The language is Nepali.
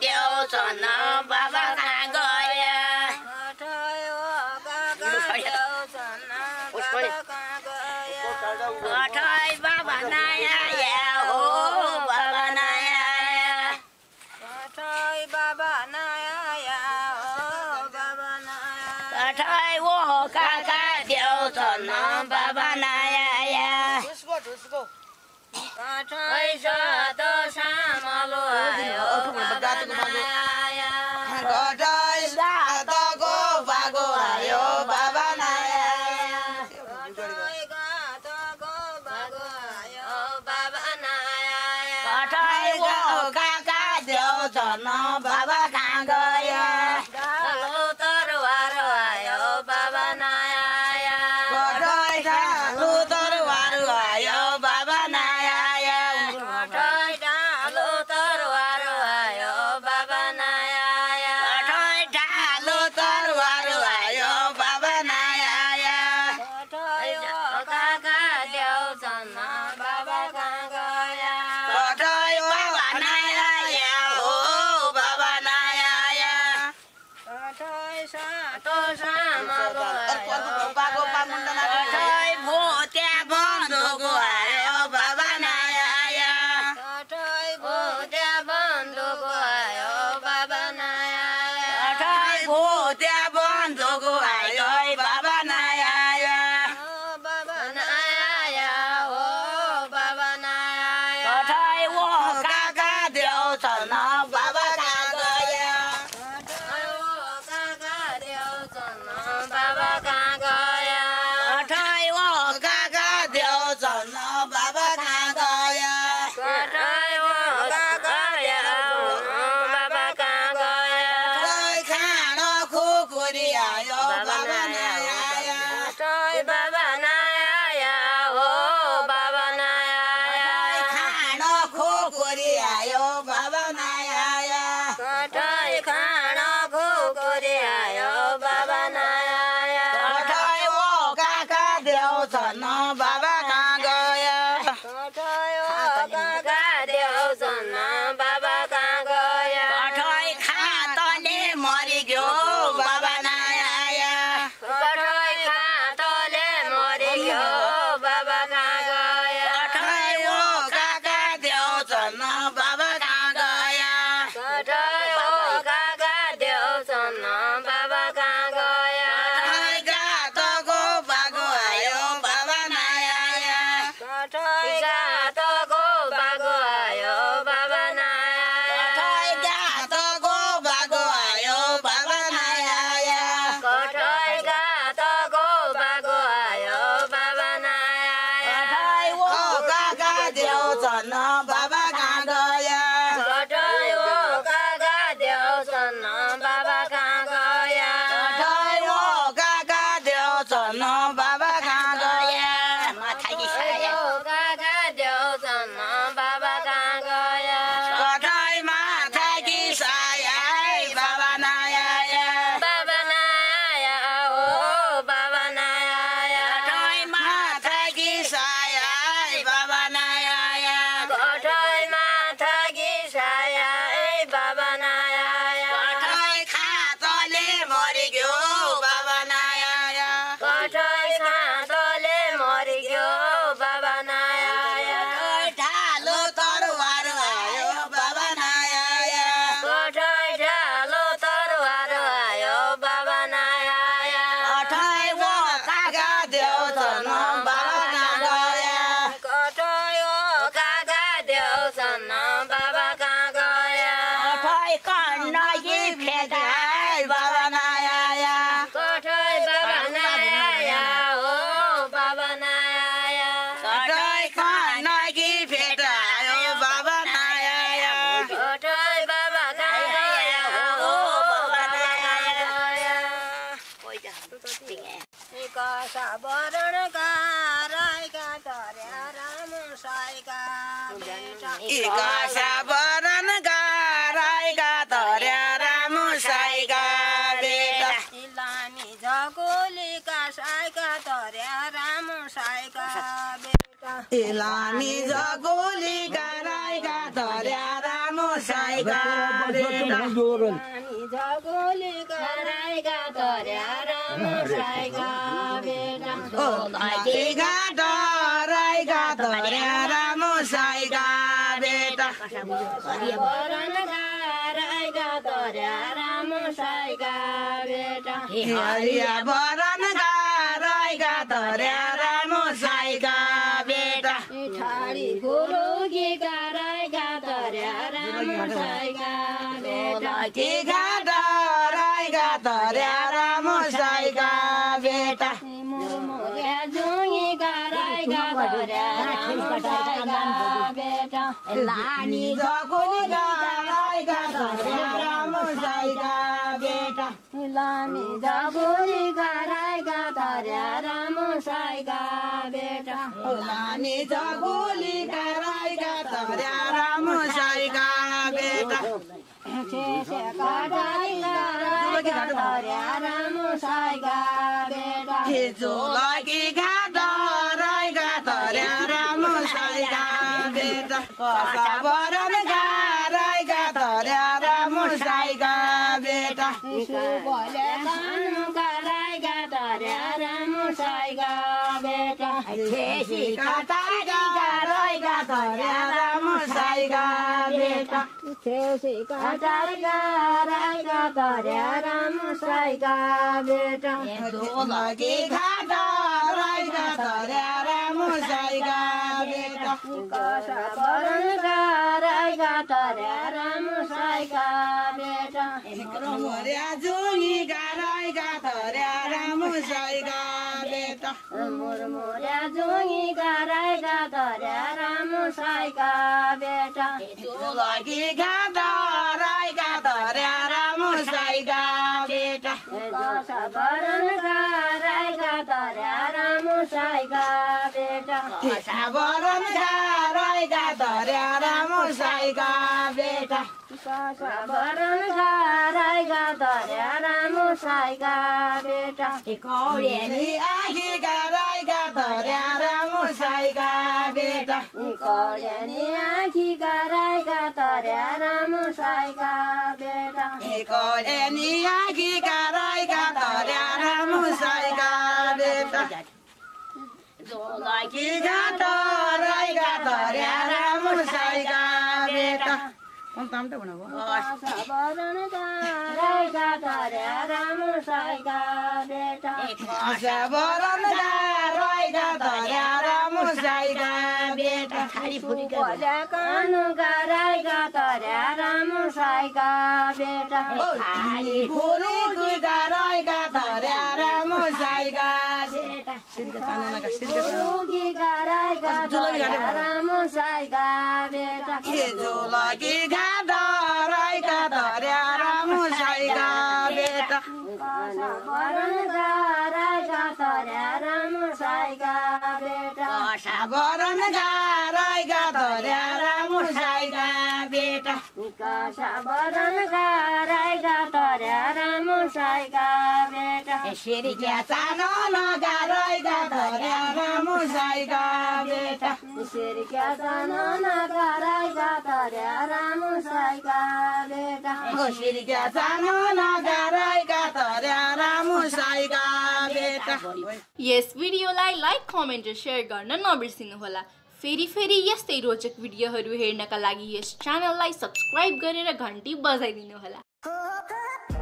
देउछन् बाबा कहाँ गया कठै बाबा नयाँ आया हो बाबा नयाँ आया कठै बाबा नयाँ आया हो बाबा नयाँ कठै वो काका देउछन् बाबा नयाँ आया कठै सातो सामलो आयो बाबा नयाँ आया कठै सातोको बागो आयो बाबा नयाँ आया कठै गातोको बागो आयो बाबा नयाँ आया कठै वो काका देउछन् बाबा कहाँ गया ढालो तरवार आयो बाबा नयाँ आया कठै ढालो तरवार आयो बाबा नयाँ आया कठै ढालो तरवार आयो बाबा नयाँ आया कठै ढालो तरवार आयो बाबा नयाँ आया कठै काका देउछन् बाबा कहाँ गया कठै बाबा नयाँ आया हो बाबा नयाँ आया कठै सातो सामलो कठै भोत्या बन्धुको आयो बाबा नयाँ आया कठै भोत्या बन्धुको आयो बाबा नयाँ आया कठै भोत्या बन्धुको आयो बाबा नयाँ आया बाबा नयाँ आया हो बाबा नयाँ आया कठै वो काका देउछन् बाबा कहाँ गया कठै वो काका देउछन् बाबा कहाँ गया कठै वो काका देउछन् बाबा कहाँ गया कठै वो काका देउछन् बाबा कहाँ गया कठै खाँडो खुकुरी आयो बाबा नयाँ आया कठै बाबा नयाँ आया हो बाबा नयाँ आया खाँडो खुकुरी आयो बाबा नयाँ आया कठै खाँडो खुकुरी आयो बाबा नयाँ आया कठै वो काका देउछन् बाबा कहाँ गया कठै वो काका देउछन् बाबा कहाँ गया कठै खातले मरिग्यो बाबा नयाँ आया कठै खातले मरिग्यो बाबा कहाँ गया कठै वो काका देउछन् बाबा कहाँ गया कठै वो काका देउछन् बाबा कहाँ गया कठै गातोको बागो आयो बाबा नयाँ आया कठै गातोको बागो आयो बाबा नयाँ आया कठै गातोको बागो आयो बाबा नयाँ आया कठै गातोको बागो आयो बाबा नयाँ आया कठै वो काका देउछन् बाबा कहाँ गया कठै वो काका देउछन् बाबा कहाँ गया कठै वो काका देउछन् बाबा कहाँ गया माथाकी साया काका देउछन् बाबा कहाँ गया कठै माथाकी साया बाबा नयाँ आया बाबा नयाँ आया हो बाबा नयाँ आया कठै माथाकी साया बाबा नयाँ आया कठै माथाकी साया बाबा नयाँ आया कठै खातले मरिग्यो बाबा नयाँ आया कठै खातले मरिग्यो बाबा नयाँ आया कठै ढालो तरवार आयो बाबा नयाँ आया कठै ढालो तरवार आयो बाबा नयाँ आया कठै वो काका देउछन् बाबा कहाँ गया कठै वो काका देउछन् बाबा कहाँ गया कठै कण्डकी फेटाइ बाबा नयाँ आया कठै बाबा नयाँ आया हो बाबा नयाँ आया कठै कण्डकी फेटायो बाबा नयाँ आया कठै बाबा कहाँ गया हो बाबा नयाँ आया कसा वरणका राईका धर्या राम साईका बेटा कसा वरणका राईका धर्या राम साईका बेटा लामी झगोलीका साईका धर्या राम साईका बेटा लामी झगोलीका राईका धर्या राम साईका मुसाईका बेटा झगोली कराइका तर्या मुसाईका बेटा ढोलकीका डराइका तर्या मुसाईका बेटा बरन गाराइका तर्या मुसाईका बेटा हरिया बरन गाराइका तर्या मुसाईका बेटा ठाडी गुरुकी गाराइका तर्या मुसाईका बेटा ढोलकीका डराइका तर्या मुसाईका बेटा मुरमुरे जुङ्गी गाराइका तर्या मुसाईका बेटा लानी झगोली गाराइका तर्या मुसाईका बेटा लानी झगोली गाराइका तर्या मुसाईका बेटा लानी झगोली गाराइका तर्या मुसाईका बेटा छेसेका डाइका तर्या मुसाईका बेटा झोलकी घाटा राइका तर्या मुसाईका बेटा कसा बरन गाराइका तर्या मुसाईका बेटा सुबले कानु गाराइका तर्या मुसाईका बेटा छेसिका टाइका गाराइका तर्या मुसाईका बेटा छेसिका टाइका गाराइका तर्या मुसाईका बेटा ढोलकी घाटा राइका तर्या मुसाईका बेटा कसा बरन गाराइका तर्या मुसाईका बेटा मुरमुरे जुङ्गी गाराइका तर्या मुसाईका बेटा मुरमुरे जुङ्गी गाराइका तर्या मुसाईका बेटा ढोलकी घाटा राइका तर्या मुसाईका बेटा कसा बरन गाराइका तर्या मुसाईका बेटा कसा बरन गाराइका तर्या मुसाईका बेटा कसा बरन गाराइका तर्या मुसाईका बेटा कौडेनी आँखी गाराइका तर्या मुसाईका बेटा कौडेनी आँखी गाराइका तर्या मुसाईका बेटा कौडेनी आँखी गाराइका तर्या मुसाईका बेटा झोलकी घाटा राइका तर्या मुसाईका बेटा बरन गाराइका तर्या मुसाईका बेटा बरन गाराइका तर्या मुसाईका बेटा सुबले कानु गाराइका तर्या मुसाईका बेटा खाली फुली गाराइका तर्या मुसाईका बेटा गाराइका तर्या मुसाईका बेटा झोलकी घाटा राइका तर्या मुसाईका बेटा बरन गाराइका तर्या मुसाईका बेटा बरन गाराइका तर्या मुसाईका बेटा बरन गाराइका तर्या मुसाईका बेटा सिरिक्या चानो नगाराइका तर्या मुसाईका बेटा सिरिक्या चानो नगाराइका तर्या मुसाईका बेटा सिरिक्या चानो नगाराइका तर्या मुसाईका बेटा। यस भिडियोलाई लाइक कमेन्ट र शेयर गर्न नबिर्सिनु होला। फेरि यस्तै रोचक भिडियोहरू हेर्नका लागि यस च्यानललाई सब्स्क्राइब गरेर घण्टी बजाइदिनु होला।